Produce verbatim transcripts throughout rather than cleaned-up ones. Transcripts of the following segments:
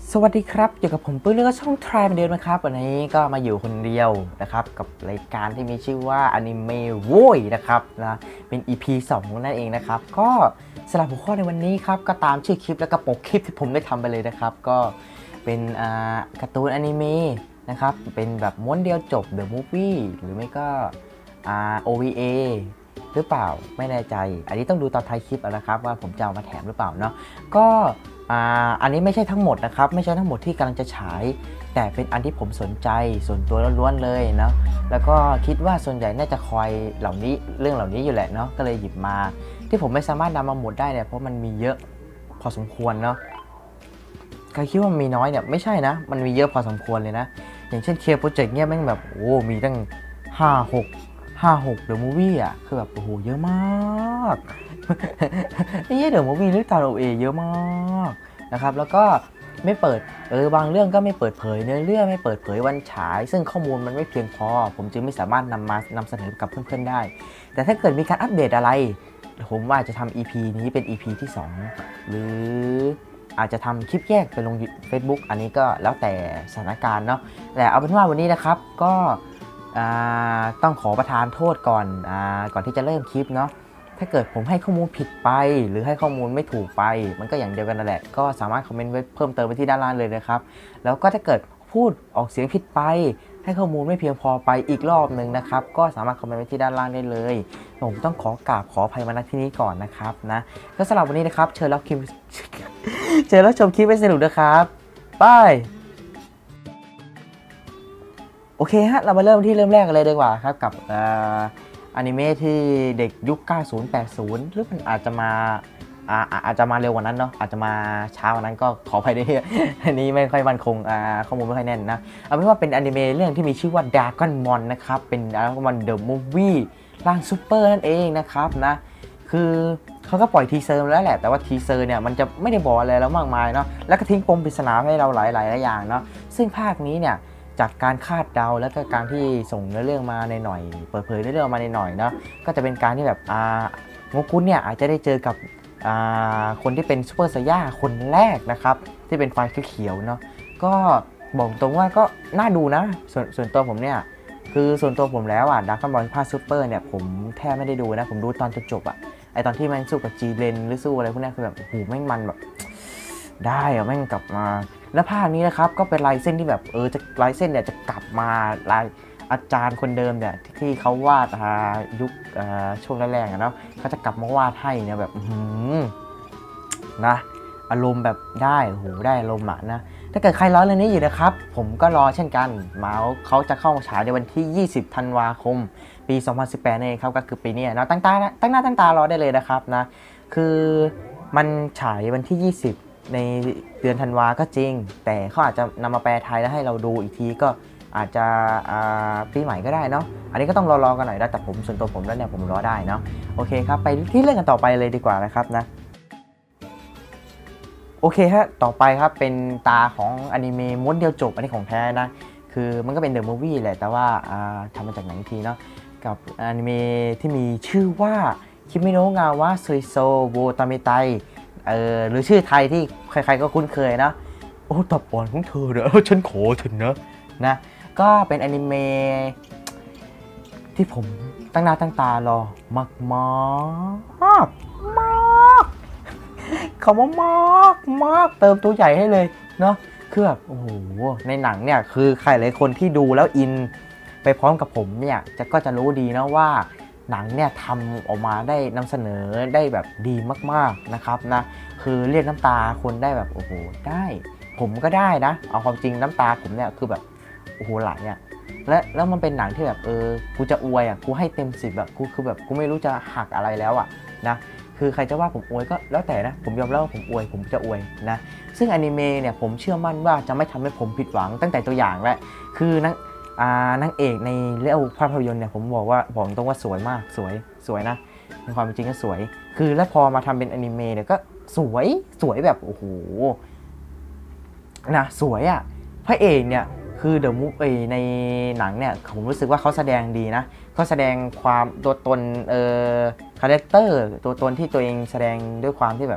สวัสดีครับอยู่กับผมปื้นแล้วก็ช่องทรายเหมือนเดิมนะครับวันนี้ก็มาอยู่คนเดียวนะครับกับรายการที่มีชื่อว่าอนิเมะโว้ยนะครับนะเป็น อี พี สองนั่นเองนะครับก็สำหรับหัวข้อในวันนี้ครับก็ตามชื่อคลิปแล้วก็ปกคลิปที่ผมได้ทำไปเลยนะครับก็เป็นอ่าการ์ตูนอนิเมะนะครับเป็นแบบม้วนเดียวจบ The Movie หรือไม่ก็อ่า โอ วี เอ หรือเปล่าไม่แน่ใจอันนี้ต้องดูตอนท้ายคลิปนะครับว่าผมจะเอามาแถมหรือเปล่าเนาะก็อ่าอันนี้ไม่ใช่ทั้งหมดนะครับไม่ใช่ทั้งหมดที่กำลังจะฉายแต่เป็นอันที่ผมสนใจส่วนตัวล้วนๆเลยเนาะแล้วก็คิดว่าส่วนใหญ่น่าจะคอยเหล่านี้เรื่องเหล่านี้อยู่แหละเนาะก็เลยหยิบมาที่ผมไม่สามารถนำมาหมดได้เนี่ยเพราะมันมีเยอะพอสมควรเนาะใครคิดว่ามีน้อยเนี่ยไม่ใช่นะมันมีเยอะพอสมควรเลยนะอย่างเช่นเคลียร์โปรเจกต์เนี่ยแม่งแบบโอ้มีตั้งห้าหกห้าหกเดอะมูฟวี่อ่ะคือแบบโอ้โหเยอะมากไอ้เหี้ยเดอะมูฟวี่หรือตาโอเอเยอะมากนะครับแล้วก็ไม่เปิดเออบางเรื่องก็ไม่เปิดเผยเนื้อเรื่องไม่เปิดเผยวันฉายซึ่งข้อมูลมันไม่เพียงพอผมจึงไม่สามารถนำมานำเสนอกับเพื่อนๆได้แต่ถ้าเกิดมีการอัปเดตอะไรผมว่าจะทำ อี พี นี้เป็น อี พี ที่สองหรืออาจจะทำคลิปแยกไปลง Facebook อันนี้ก็แล้วแต่สถานการณ์เนาะแต่เอาเป็นว่าวันนี้นะครับก็ต้องขอประทานโทษก่อนอก่อนที่จะเริ่มคลิปเนาะถ้าเกิดผมให้ข้อมูลผิดไปหรือให้ข้อมูลไม่ถูกไปมันก็อย่างเดียวกันนั่นแหละก็สามารถคอมเมนต์ไว้เพิ่มเติมไปที่ด้านล่างเลยนะครับแล้วก็ถ้าเกิดพูดออกเสียงผิดไปให้ข้อมูลไม่เพียงพอไปอีกรอบหนึ่งนะครับก็สามารถคอมเมนต์ไว้ที่ด้านล่างได้เลยผมต้องขอกราบขออภัยมาณที่นี้ก่อนนะครับนะก็สำหรับวันนี้นะครับเชิญรับคลิปเชิญรับชมคลิปให้สนุกนะครับบายโอเคฮะเรามาเริ่มที่เริ่มแรกกันเลยดีกว่าครับกับอนิเมะที่เด็กยุคเก้าสิบ แปดสิบหรือมันอาจจะมาอาอาจจะมาเร็วกว่านั้นเนาะอาจจะมาช้ากว่านั้นก็ขออภัยด้วยอันนี้ไม่ค่อยมั่นคงข้อมูลไม่ค่อยแน่นนะเอาเป็นว่าเป็นอนิเมะเรื่องที่มีชื่อว่า Dragonmon นะครับเป็น Dragonmon The Movie ร่างซูเปอร์นั่นเองนะครับนะคือเขาก็ปล่อยทีเซอร์แล้วแหละแต่ว่าทีเซอร์เนี่ยมันจะไม่ได้บอกอะไรแล้วมากมายเนาะแล้วก็ทิ้งปมปริศนาให้เราหลายๆอย่างเนาะซึ่งภาคนี้เนี่ยจากการคาดเดาและก็การที่ส่งเนื้อเรื่องมาในหน่อยเปิดเผยเนื้อเรื่องมาในหน่อยเนาะก็จะเป็นการที่แบบอ่างกุนเนี่ยอาจจะได้เจอกับคนที่เป็นซูเปอร์ไซย่าคนแรกนะครับที่เป็นไฟเขียวเนาะก็บอกตรงว่าก็น่าดูนะส่วนส่วนตัวผมเนี่ยคือส่วนตัวผมแล้วอ่ะดาร์คบอลภาคซูเปอร์เนี่ยผมแทบไม่ได้ดูนะผมดูตอนจนจบอ่ะไอตอนที่มันสู้กับจีเลนหรือสู้อะไรพวกนี้คือแบบโอ้โหแม่งมันแบบได้อะแม่งกลับมาแล้วภาคนี้นะครับก็เป็นลายเส้นที่แบบเออจะลายเส้นเนี่ยจะกลับมาลายอาจารย์คนเดิมเนี่ยที่เขาวาดยุคช่วงแรกๆนะเขาจะกลับมาวาดให้เนี่ยแบบนะอารมณ์แบบได้โหได้อารมณ์อะนะถ้าเกิดใครรอเรื่องนี้อยู่นะครับผมก็รอเช่นกันมาเขาจะเข้าฉายในวันที่ยี่สิบธันวาคมปีสองพันสิบแปดนี่เองครับก็คือปีนี้นะตั้งตาตั้งหน้าตั้งตารอได้เลยนะครับนะคือมันฉายวันที่ยี่สิบในเดือนธันวาก็จริงแต่เขาอาจจะนำมาแปลไทยแล้วให้เราดูอีกทีก็อาจจะปีใหม่ก็ได้เนาะอันนี้ก็ต้องรอๆกันหน่อยนะแต่ผมส่วนตัวผมแล้วเนี่ยผมรอได้เนาะโอเคครับไปที่เรื่องกันต่อไปเลยดีกว่านะครับนะโอเคฮะต่อไปครับเป็นตาของอนิเมะม้วนเดียวจบอันนี้ของแท้นะคือมันก็เป็นเดอะมูฟวี่แหละแต่ว่าทำมาจากไหนทีเนาะกับอนิเมะที่มีชื่อว่าคิมิโนะงาวะซุยโซโวตามิไตเออหรือชื่อไทยที่ใครๆก็คุ้นเคยนะโอ้ตับอ่อนของเธอเนอะฉันขอเถอะนะนะก็เป็นอนิเมะที่ผมตั้งหน้าตั้งตารอมากมากมากคำว่ามากมากเติมตัวใหญ่ให้เลยเนาะคือแบบโอ้โหในหนังเนี่ยคือใครหลายคนที่ดูแล้วอินไปพร้อมกับผมเนี่ยจะก็จะรู้ดีนะว่าหนังเนี่ยทำออกมาได้นำเสนอได้แบบดีมากๆนะครับนะคือเรียกน้ำตาคนได้แบบโอ้โหได้ผมก็ได้นะเอาความจริงน้ำตาผมเนี่ยคือแบบโอ้โหไหลอ่ะและแล้วมันเป็นหนังที่แบบเออกูจะอวยอ่ะกูให้เต็มสิบแบบกูคือแบบกูไม่รู้จะหักอะไรแล้วอ่ะนะคือใครจะว่าผมอวยก็แล้วแต่นะผมยอมรับว่าผมอวยผมจะอวยนะซึ่งอนิเมะเนี่ยผมเชื่อมั่นว่าจะไม่ทำให้ผมผิดหวังตั้งแต่ตัวอย่างแล้วคือนักนางเอกในเรื่องภาพยนตร์เนี่ยผมบอกว่าบอกตรงว่าสวยมากสวยสวยนะในความจริงก็สวยคือแล้วพอมาทำเป็นอนิเมะเนี่ยก็สวยสวยแบบโอ้โหนะสวยอ่ะพระเอกเนี่ยคือเดอะมูฟในหนังเนี่ยผมรู้สึกว่าเขาแสดงดีนะเขาแสดงความตัวตนเอ่อคาแรคเตอร์ตัวตนที่ตัวเองแสดงด้วยความที่แบบ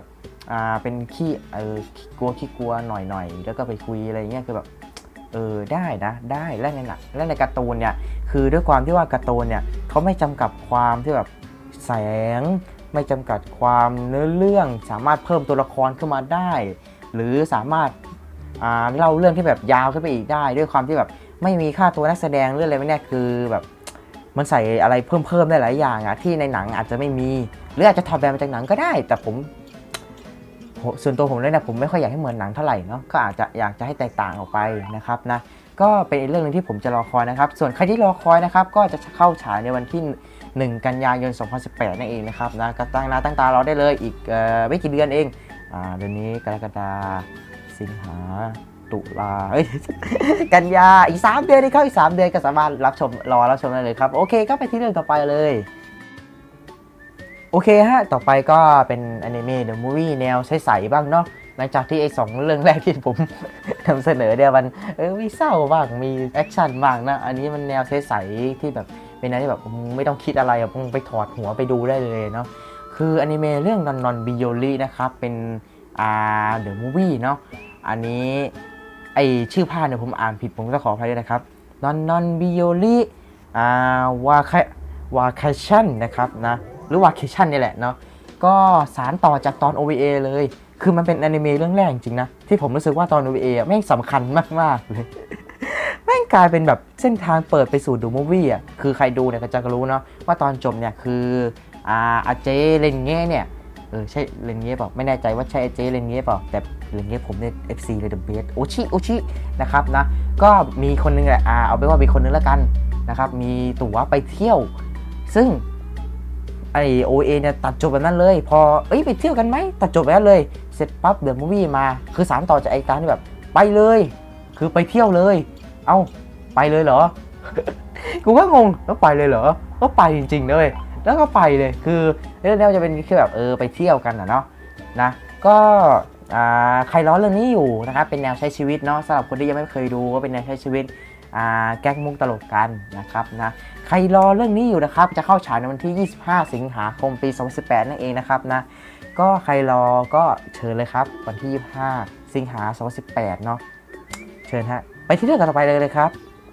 อ่าเป็นขี้เออขี้กลัวขี้กลัวหน่อยๆแล้วก็ไปคุยอะไรเงี้ยคือแบบเออได้นะได้และในหนังและในการ์ตูนเนี่ยคือด้วยความที่ว่าการ์ตูนเนี่ยเขาไม่จำกัดความที่แบบแสงไม่จำกัดความเนื้อเรื่องสามารถเพิ่มตัวละครขึ้นมาได้ หรือสามารถอ่าเล่าเรื่องที่แบบยาวขึ้นไปอีกได้ด้วยความที่แบบไม่มีค่าตัวนักแสดงเรื่องอะไรไม่แน่คือแบบมันใส่อะไรเพิ่มเพิ่มได้หลายอย่างอะที่ในหนังอาจจะไม่มีหรืออาจจะถอดแบบมาจากหนังก็ได้แต่ผมส่วนตัวผมเลยนะผมไม่ค่อยอยากให้เหมือนหนังเท่าไหร่เนาะก็อาจจะอยากจะให้แตกต่างออกไปนะครับนะก็เป็นเรื่องนึงที่ผมจะรอคอยนะครับส่วนใครที่รอคอยนะครับก็จะเข้าฉายในวันที่หนึ่งกันยายนสองพันสิบแปดนั่นเองนะครับนะก็ตั้งหน้าตั้งตารอได้เลยอีกเอ่อไม่กี่เดือนเองอ่าเดือนนี้กรกฎาสิงหาตุลาเอ้ยกันยาอีกสามเดือนนี่ครับอีกสามเดือนก็สามารถรับชมรอรับชมได้เลยครับโอเคก็ไปที่เรื่องต่อไปเลยโอเคฮะต่อไปก็เป็นอนิเมะเดอะมูฟวี่แนวใสๆบ้างเนาะหลังจากที่ไอ้สองเรื่องแรกที่ผม นำเสนอเนี่ยมันเออมีเศร้าบ้างมีแอคชั่นบ้างนะอันนี้มันแนวใสๆที่แบบเป็นอะไรที่แบบไม่ต้องคิดอะไรมึงไปถอดหัวไปดูได้เลยเนาะคืออนิเมะเรื่องนอนนอนบิโยรินะครับเป็นอ่าเดอะมูฟวี่เนาะอันนี้ไอชื่อภาคเนี่ยผมอ่านผิดผมก็ขออภัยด้วยนะครับนอนนอนบิโยริอ่าวาคาวาคาชั่นนะครับนะหรือวาเคชั่นนี่แหละเนาะก็สารต่อจากตอน โอ วี เอ เลยคือมันเป็นอนิเมะเรื่องแรกจริงๆนะที่ผมรู้สึกว่าตอน โอ วี เอ แม่งสำคัญมากๆเลยแม่งกลายเป็นแบบเส้นทางเปิดไปสู่ดูมูฟวี่อ่ะคือใครดูเนี่ยก็จะรู้เนาะว่าตอนจบเนี่ยคืออ่าอาเจเรนเง่เนี่ยเออใช่เรนเง่เปล่าไม่แน่ใจว่าใช่อาเจเรนเง่เปล่าแต่เรนเง่ผมเนี่ย เอฟ ซี เลยเดอะเบสโอชิโอชินะครับนะก็มีคนนึงแหละอ่าเอาไปว่ามีคนนึงแล้วกันนะครับมีตั๋วไปเที่ยวซึ่งไอโอเอเนี่ยตัดจบแบบนั้นเลยพอเอ้ยไปเที่ยวกันไหมตัดจบแบบนั้นเลยเสร็จปั๊บเดอะมูฟวี่มาคือสารต่อจากไอการที่แบบไปเลยคือไปเที่ยวเลยเอ้าไปเลยเหรอ กูก็งงแล้วไปเลยเหรอก็ไปจริงๆเลยแล้วก็ไปเลยคือเรื่องนี้จะเป็นแค่แบบเออไปเที่ยวกันนะเนาะนะก็ใครล้อเรื่องนี้อยู่นะครับเป็นแนวใช้ชีวิตเนาะสำหรับคนที่ยังไม่เคยดูก็เป็นแนวใช้ชีวิตแก๊งมุกตลกกันนะครับนะใครรอเรื่องนี้อยู่นะครับจะเข้าฉายในวันที่ยี่สิบห้าสิงหาคมปีสองพันสิบแปดนั่นเองนะครับนะก็ใครรอก็เชิญเลยครับวันที่ยี่สิบห้าสิงหาคมสองพันสิบแปดเนาะเชิญฮะไปที่เรื่องต่อไปเลยเลยครับ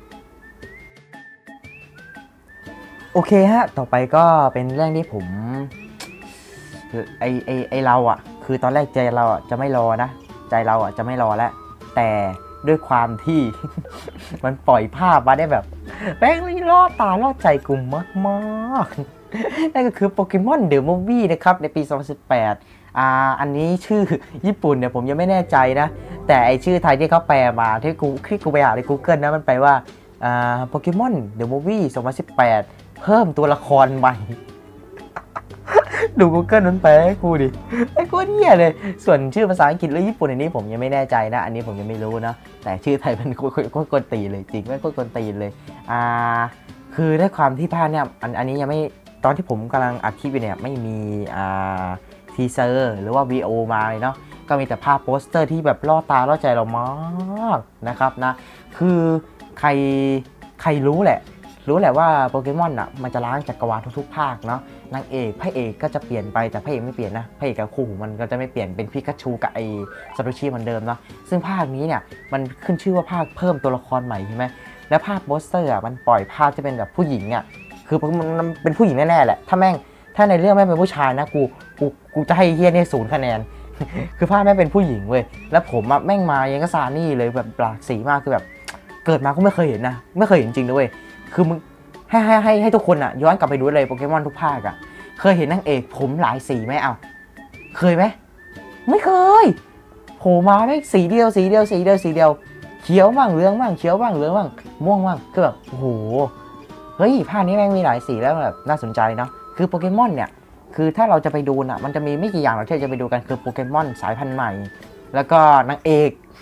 โอเคฮะต่อไปก็เป็นเรื่องที่ผมไอไอไอเราอ่ะคือตอนแรกใจเราอ่ะจะไม่รอนะใจเราอ่ะจะไม่รอแล้วแต่ด้วยความที่ มันปล่อยภาพมาได้แบบแป้งนี่ล่อตาล่อใจกลุ่มมากๆนั่นก็คือโปเกมอนเดอะมูฟวี่นะครับในปีสองพันสิบแปดอ่าอันนี้ชื่อญี่ปุ่นเนี่ยผมยังไม่แน่ใจนะแต่ไอชื่อไทยที่เขาแปลมาที่กูที่กูไปหาใน Google นะมันแปลว่าอ่าโปเกมอนเดอะมูฟวี่สองพันสิบแปดเพิ่มตัวละครใหม่ ดู Google นั้นแปลให้กูดิไอ้กูเหี้ยเลยส่วนชื่อภาษาอังกฤษหรือญี่ปุ่นอันนี้ผมยังไม่แน่ใจนะอันนี้ผมยังไม่รู้นะแต่ชื่อไทยเป็นโคตรกวนตีเลยจริงไม่โคตรกวนตีเลยอ่าคือด้วยความที่ภาพเนี่ยอันอันนี้ยังไม่ตอนที่ผมกำลังอัดคลิปอยู่เนี่ยไม่มีอ่าทีเซอร์หรือว่า วี โอ มาเลยเนาะก็มีแต่ภาพโปสเตอร์ที่แบบล่อตาล่อใจเรามากนะครับนะคือใครใครรู้แหละรู้แหละว่าโปเกมอนอ่ะมันจะล้างจักรวาลทุกๆภาคเนาะนางเอกพระเอกก็จะเปลี่ยนไปแต่พระเอกไม่เปลี่ยนนะพระเอกกับคู่หูมันก็จะไม่เปลี่ยนเป็นพิกาชูกับไอซาโตชิเหมือนเดิมเนาะซึ่งภาคนี้เนี่ยมันขึ้นชื่อว่าภาคเพิ่มตัวละครใหม่ใช่ไหมแล้วภาพโปสเตอร์อ่ะมันปล่อยภาพจะเป็นแบบผู้หญิงอ่ะคือมันเป็นผู้หญิงแน่ๆแหละถ้าแม่งถ้าในเรื่องแม่เป็นผู้ชายนะกูกูกูจะให้เฮียเนี่ยศูนย์คะแนน คือภาพแม่เป็นผู้หญิงเว้ยแล้วผมอ่ะแม่งมายังก็ซานี่เลยแบบหลากสีมากคือแบบเกิดมาก็ไม่เคยเห็นนะไม่เคยเห็นจริงด้วยคือมึงให้ให้ให้ให้ทุกคนอ่ะย้อนกลับไปดูเลยโปเกมอนทุกภาคอ่ะเคยเห็นนางเอกผมหลายสีไหมเอาเคยไหมไม่เคยโผล่มาไม่สีเดียวสีเดียวสีเดียวสีเดียวเขียวบ้างเหลืองบ้างเขียวบ้างเหลืองบ้างม่วงบ้างคือแบบโอ้โหเฮ้ยภาคนี้แม่งมีหลายสีแล้วแบบน่าสนใจเนาะคือโปเกมอนเนี่ยคือถ้าเราจะไปดูน่ะมันจะมีไม่กี่อย่างเราที่จะไปดูกันคือโปเกมอนสายพันธุ์ใหม่แล้วก็นางเอก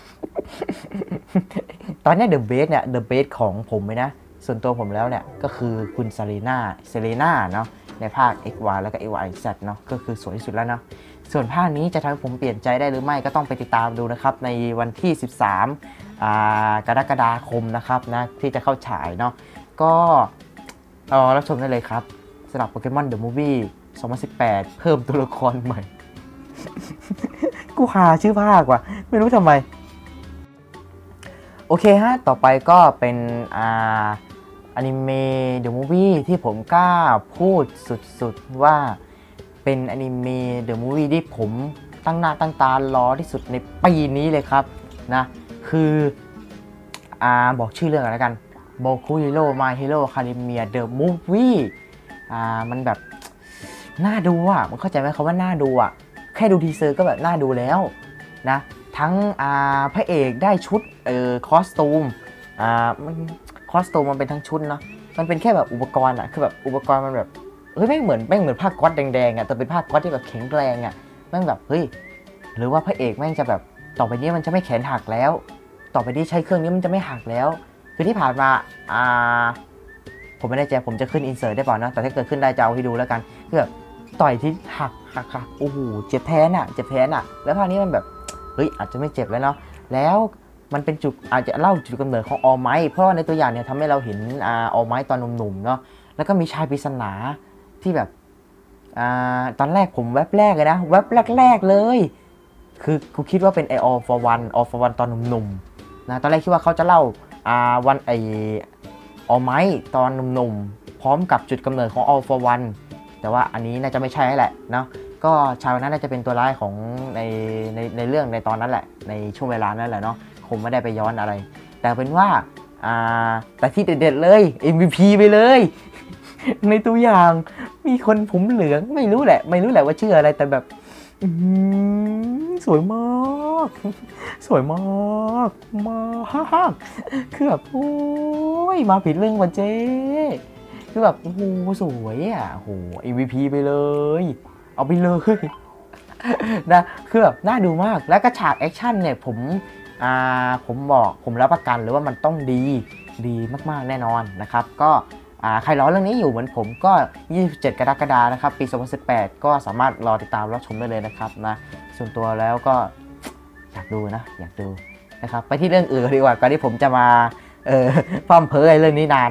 ตอนนี้เดอะเบสเนี่ยเดอะเบสของผมเลยนะส่วนตัวผมแล้วเนี่ยก็คือคุณเซเลน่าเซเลน่าเนาะในภาค เอ็กซ์ วาย แล้วก็ เอ็กซ์ วาย แซด เนาะก็คือสวยที่สุดแล้วเนาะส่วนภาคนี้จะทำให้ผมเปลี่ยนใจได้หรือไม่ก็ต้องไปติดตามดูนะครับในวันที่สิบสามอ่ากรกฎาคมนะครับนะที่จะเข้าฉายเนาะก็รอรับชมได้เลยครับสำหรับโปเกมอนเดอะมูฟวี่สองพันสิบแปดเพิ่มตัวละครใหม่กูหาชื่อภาคว่ะไม่รู้ทำไมโอเคฮะต่อไปก็เป็นอ่าอนิเมะเดอะมูฟวี่ที่ผมกล้าพูดสุดๆว่าเป็นอนิเมะเดอะมูฟวี่ที่ผมตั้งหน้าตั้งตารอที่สุดในปีนี้เลยครับนะคืออ่าบอกชื่อเรื่องกันแล้วกันโบคุฮิโร่มาฮิโร่อะคาเดเมียเดอะมูฟวี่อ่ามันแบบน่าดูอ่ะมันเข้าใจไหมคำว่าน่าดูอ่ะแค่ดูทีเซอร์ก็แบบน่าดูแล้วนะทั้งอ่าพระเอกได้ชุดเอ่อคอสตูมอ่ามันคอสตูมมันเป็นทั้งชุดเนาะมันเป็นแค่แบบอุปกรณ์อ่ะคือแบบอุปกรณ์มันแบบเฮ้ยไม่เหมือนไม่เหมือนผ้าก๊อตแดงๆอ่ะแต่เป็นผ้าก๊อตที่แบบแข็งแรงอ่ะแม่งแบบเฮ้ยหรือว่าพระเอกแม่งจะแบบต่อไปนี้มันจะไม่แขนหักแล้วต่อไปนี้ใช้เครื่องนี้มันจะไม่หักแล้วคือที่ผ่านมาอ่าผมไม่แน่ใจผมจะขึ้นอินเสิร์ตได้เปล่านะแต่ถ้าเกิดขึ้นได้จะเอาให้ดูแล้วกันคือแบบต่อยที่หักหักหักโอ้โหเจ็บแทนอ่ะเจ็บแทนอ่ะแล้วภาคนี้มันแบบเฮ้ยอาจจะไม่เจ็บแล้วเนาะแล้วมันเป็นจุดอาจจะเล่าจุดกำเนิดของออไมท์เพราะว่าในตัวอย่างเนี่ยทำให้เราเห็นอ่าออไมท์ตอนหนุ่มๆเนาะแล้วก็มีชายปริศนาที่แบบอ่าตอนแรกผมแวบแรกเลยนะแวบแรกๆเลยคือกูคิดว่าเป็นไอ All for One All for One ตอนหนุ่มๆนะตอนแรกคิดว่าเขาจะเล่าอ่าวันไอออไมท์ตอนหนุ่มๆพร้อมกับจุดกำเนิดของ All for One แต่ว่าอันนี้น่าจะไม่ใช่แหละเนาะก็ชายคนนั้นน่าจะเป็นตัวร้ายของในในในเรื่องในตอนนั้นแหละในช่วงเวลานั้นแหละเนาะคงไม่ได้ไปย้อนอะไรแต่เป็นว่าอ่าแต่ที่เด็ดๆเลย เอ็ม วี พี ไปเลยในตัวอย่างมีคนผมเหลืองไม่รู้แหละไม่รู้แหละว่าชื่ออะไรแต่แบบสวยมากสวยมากมากคือแบบโอ้ยมาผิดเรื่องว่ะเจ๊คือแบบโอ้โหสวยอ่ะโอ้โห เอ็ม วี พี ไปเลยเอาไปเลยนะคือแบบน่าดูมากแล้วก็ฉากแอคชั่นเนี่ยผมอ่าผมบอกผมรับประกันเลยว่ามันต้องดีดีมากๆแน่นอนนะครับก็อ่าใครรอเรื่องนี้อยู่เหมือนผมก็ยี่สิบเจ็ดกรกฎาคมนะครับปีสองพันสิบแปดก็สามารถรอติดตามรับชมได้เลยนะครับนะส่วนตัวแล้วก็อยากดูนะอยากดูนะครับไปที่เรื่องอื่นดีกว่าก่อนที่ผมจะมาเออพร่ำเพ้อเรื่องนี้นาน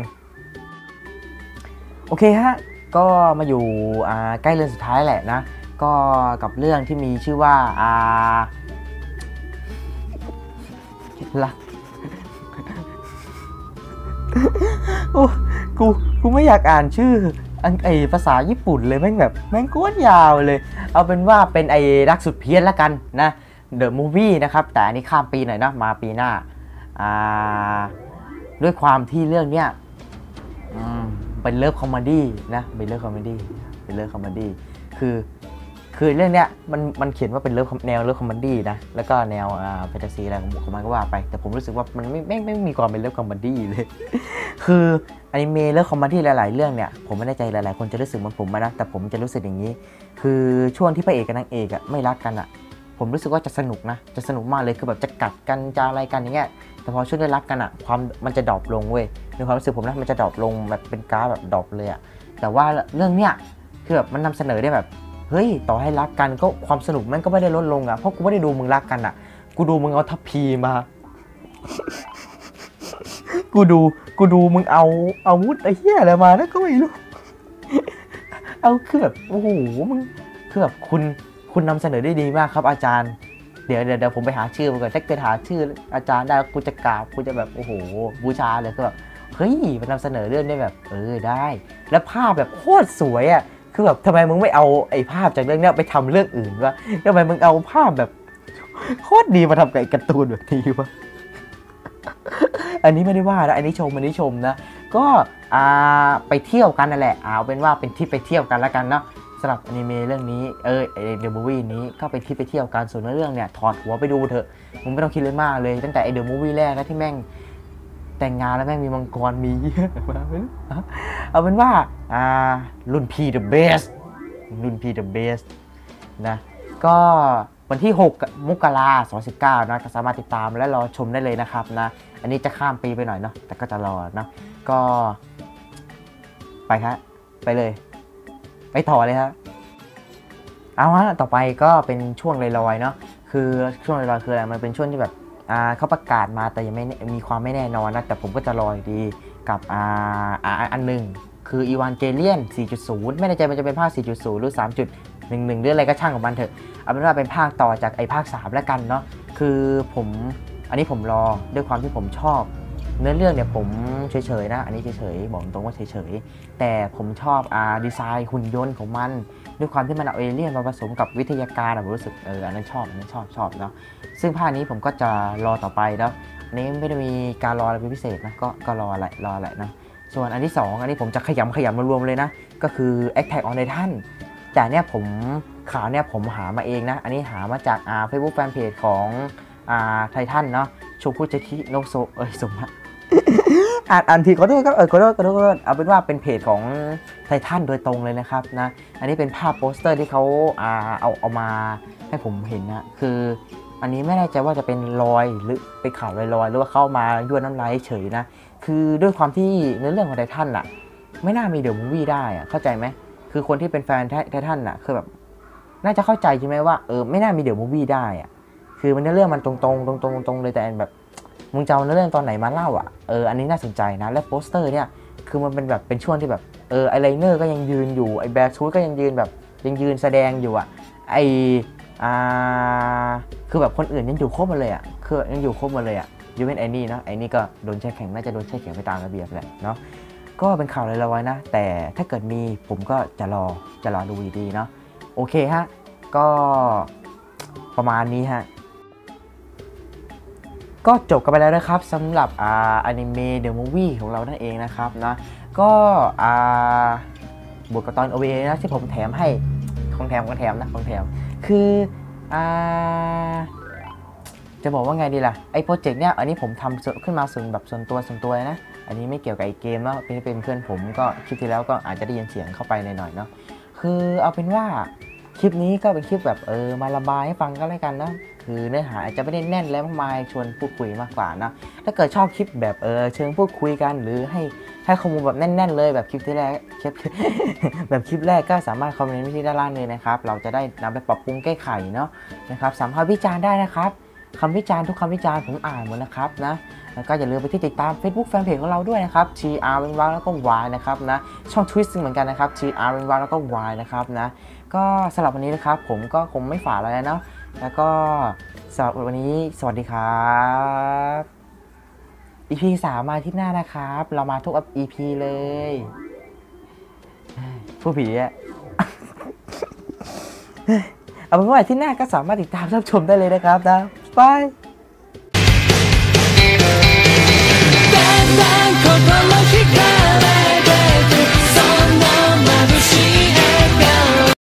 โอเคฮะก็มาอยู่อ่าใกล้เรื่องสุดท้ายแหละนะก็กับเรื่องที่มีชื่อว่าอ่าละโอ้กู กูไม่อยากอ่านชื่ออังไอภาษาญี่ปุ่นเลยแม่งแบบแม่งโคตรยาวเลยเอาเป็นว่าเป็นไอรักสุดเพี้ยนละกันนะ The Movie นะครับแต่อันนี้ข้ามปีหน่อยนะมาปีหน้าอ่าด้วยความที่เรื่องเนี้ยเป็นเลิฟคอมเมดี้นะเป็นเลิฟคอมเมดี้เป็นเลิฟคอมเมดี้คือคือเรื่องเนี้ยมันมันเขียนว่าเป็นเลิฟแนวเลิฟคอมเมดี้นะแล้วก็แนวอ่าแฟนตาซีอะไรของมันก็ว่าไปแต่ผมรู้สึกว่ามันไม่ไม่ไม่มีความเป็นเลิฟคอมเมดี้เลยคืออนิเมะเลิฟคอมเมดี้หลายๆเรื่องเนี่ยผมไม่แน่ใจหลายๆคนจะรู้สึกเหมือนผมนะแต่ผมจะรู้สึกอย่างนี้คือช่วงที่พระเอกกับนางเอกอ่ะไม่รักกันอ่ะผมรู้สึกว่าจะสนุกนะจะสนุกมากเลยคือแบบจะกัดกันจะอะไรกันอย่างเงี้ยแต่พอช่วงได้รักกันอ่ะความมันจะดรอปลงเว้ยในความรู้สึกผมนะมันจะดรอปลงแบบเป็นกราฟแบบดรอปเลยอ่ะแต่ว่าเรื่องเนี้ยคือแบบมันนำเสนอได้แบบเฮ้ยต่อให้รักกันก็ความสนุกมันก็ไม่ได้ลดลงอ่ะเพราะกูไม่ได้ดูมึงรักกันอ่ะกูดูมึงเอาทัพพีมา กูดูกูดูมึงเอาอาวุธไอ้เหี้ยอะไรมาแล้วก็ไม่รู้ เอาคือแบบโอ้โหมึงคือแบบคุณคุณนำเสนอได้ดีมากครับอาจารย์เดี๋ยวเดี๋ยวเดี๋ยวผมไปหาชื่อมาก่อนถ้าเกิดหาชื่ออาจารย์ได้กูจะกราบกูจะแบบโอ้โหบูชาเลยก็แบบเฮ้ยมันนำเสนอเรื่องได้แบบเออได้แล้วภาพแบบโคตรสวยอ่ะคือแบบทำไมมึงไม่เอาไอ้ภาพจากเรื่องนี้ไปทำเรื่องอื่นวะทำไมมึงเอาภาพแบบโคตรดีมาทำกับไอ้การ์ตูนแบบนี้วะ อันนี้ไม่ได้ว่านะอันนี้ชมอันนี้ชมนะก็อ่าไปเที่ยวกันนั่นแหละเอาเป็นว่าเป็นที่ไปเที่ยวกันแล้วกันเนาะสำหรับอนิเมะเรื่องนี้เออไอเดอะมูฟวี่นี้ก็ไปที่ไปเที่ยวกันส่วนเรื่องเนี่ยถอดหัวไปดูเถอะมึงไม่ต้องคิดเลยมากเลยตั้งแต่ไอเดอะมูฟวี่แรกนะที่แม่งแต่งงานแล้วแม่งมีมังกรมีมาเอาเป็นว่าอ่ารุ่นพี the best รุ่นพี the best นะก็วันที่หกมกราคมสองพันสิบเก้านะก็สามารถติดตามและรอชมได้เลยนะครับนะอันนี้จะข้ามปีไปหน่อยเนาะแต่ก็จะรอนะก็ไปครับไปเลยไปต่อเลยครับเอาฮะต่อไปก็เป็นช่วงลอยๆเนาะคือช่วงลอยๆคืออะไรมันเป็นช่วงที่แบบอ่าเขาประกาศมาแต่ยังไม่มีความไม่แน่นอนนะแต่ผมก็จะรอดีกับอ่าอันหนึ่งคืออีวานเกเลียน สี่จุดศูนย์ ไม่แน่ใจมันจะเป็นภาค สี่จุดศูนย์ หรือ สามจุดหนึ่งหนึ่งหรืออะไรก็ช่างของมันเถอะเอาเป็นว่าเป็นภาคต่อจากไอ้ภาคสามแล้วกันเนาะคือผมอันนี้ผมรอด้วยความที่ผมชอบเนื้อเรื่องเนี่ยผมเฉยๆนะอันนี้เฉยๆบอกตรงว่าเฉยๆแต่ผมชอบอ่าดีไซน์หุ่นยนต์ของมันด้วยความที่มันเอาเอเลี่ยนมาผสมกับวิทยาการผมรู้สึกเอออันนั้นชอบอันนั้นชอบชอบเนาะซึ่งภาคนี้ผมก็จะรอต่อไปเนาะอันนี้ไม่ได้มีการรออะไรเป็นพิเศษนะก็ก็รออะไรรออะไรนะส่วนอันที่สองอันนี้ผมจะขยำขยำมารวมเลยนะก็คือ Attack on Titan แต่เนี่ยผมข่าวเนี่ยผมหามาเองนะอันนี้หามาจากอ่า Facebook Fanpage ของอ่าไททันเนาะโชคุเจคิโนโซเอ้ยสมมติอ่านอ่านทีขอโทษครับเออขอโทษขอโทษเอาเป็นว่าเป็นเพจของไททันโดยตรงเลยนะครับนะอันนี้เป็นภาพโปสเตอร์ที่เขาอ่าเอาเอามาให้ผมเห็นนะคืออันนี้ไม่แน่ใจว่าจะเป็นรอยหรือเป็นข่าวลอยๆหรือว่าเข้ามายั่วน้ำลายเฉยนะคือด้วยความที่เนื้อเรื่องของไททันอะไม่น่ามีเดอะมูฟวี่ได้อะเข้าใจไหมคือคนที่เป็นแฟนไททันอะคือแบบน่าจะเข้าใจใช่ไหมว่าเออไม่น่ามีเดอะมูฟวี่ได้อะคือมันเนื้อเรื่องมันตรงๆตรงๆตรงๆเลยแต่แบบมึงจะเอาเนื้อเรื่องตอนไหนมาเล่าอ่ะเอออันนี้น่าสนใจนะและโปสเตอร์เนี่ยคือมันเป็นแบบเป็นช่วงที่แบบเออไอไลเนอร์ก็ยังยืนอยู่ไอแบร์ชูดก็ยังยืนแบบยังยืนแสดงอยู่อ่ะไออ่าคือแบบคนอื่นยังอยู่ครบหมดเลยอ่ะคือยังอยู่ครบหมดเลยอ่ะยูเวนไอนี่เนาะไอนี่ก็โดนแช่แข็งน่าจะโดนแช่แข็งไปตามระเบียบแหละเนาะก็เป็นข่าวลอยๆนะแต่ถ้าเกิดมีผมก็จะรอจะรอดูดีๆเนาะโอเคฮะก็ประมาณนี้ฮะก็จบกันไปแล้วนะครับสำหรับอ่าอนิเมะเดอะมูฟวี่ของเรานั่นเองนะครับนะก็อ่าบวกกับตอน โอ วี เอ นะที่ผมแถมให้ของแถมของแถมนะของแถมคืออ่าจะบอกว่าไงดีล่ะไอ้โปรเจกต์เนี้ยอันนี้ผมทำขึ้นมาส่วนแบบส่วนตัวส่วนตัวนะอันนี้ไม่เกี่ยวกับไอ้เกมแล้วเป็นเป็นเพื่อนผมก็คลิปที่แล้วก็อาจจะได้ยินเสียงเข้าไปหน่อยๆเนาะคือเอาเป็นว่าคลิปนี้ก็เป็นคลิปแบบเออมาระบายให้ฟังก็แล้วกันนะคือเนื้อหาอาจจะไม่ได้แน่นและมากมายชวนพูดคุยมากกว่านะถ้าเกิดชอบคลิปแบบเออเชิงพูดคุยกันหรือให้ให้ข้อมูลแบบแน่นๆเลยแบบคลิปที่แรกคลิป แบบคลิปแรกก็สามารถคอมเมนต์ไว้ที่ด้านล่างเลยนะครับเราจะได้นำไปปรับปรุงแก้ไขเนาะนะครับสามารถวิจารณ์ได้นะครับคำวิจารณ์ทุกคำวิจารณ์ผมอ่านหมดนะครับนะแล้วก็อย่าลืมไปที่ติดตาม Facebook Fanpage ของเราด้วยนะครับ ที อาร์ เป็นวาแล้วก็ Y นะครับนะช่อง Twitch เหมือนกันนะครับ ที อาร์ เป็นวาแล้วก็ Y นะครับนะก็สำหรับวันนี้นะครับผมก็คงไม่ฝากอะไรแล้วเนาะแล้วก็สำหรับวันนี้สวัสดีครับ อี พี สามมาอาที่หน้านะครับเรามาทุก อี พี เลยผู้ผีอะ เอาเป็นว่าอาที่หน้าก็สามารถติดตามรับชมได้เลยนะครับนะบาย